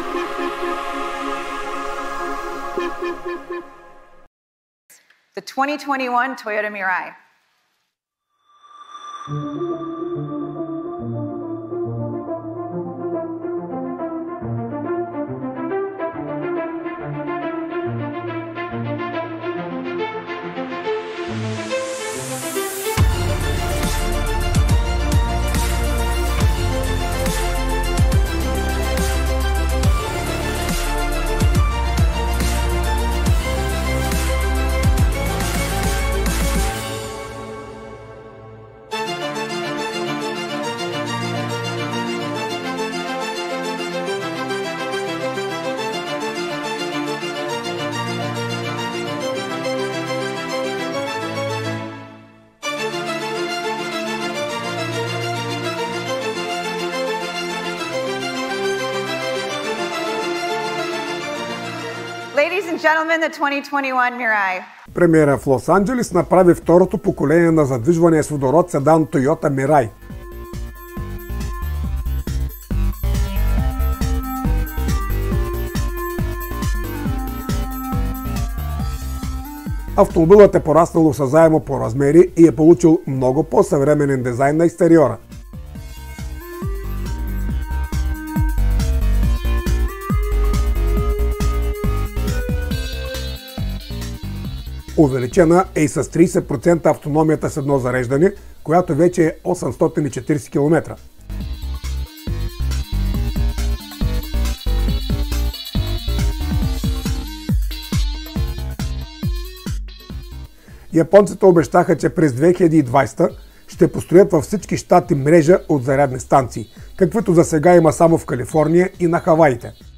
The 2021 Toyota Mirai. Ladies and gentlemen, the 2021 Mirai. Премиера в Лос-Анджелес направи второто поколение на задвижвания с водород седан Toyota Mirai. Автомобилът е пораснал осезаемо по размери и е получил много по-съвременен дизайн на екстериора. Увеличена е и с 30% автономията с едно зареждане, която вече е 840 км. Японците обещаха, че през 2020 ще построят във всички щати мрежа от зарядни станции, каквито за сега има само в Калифорния и на Хаваите.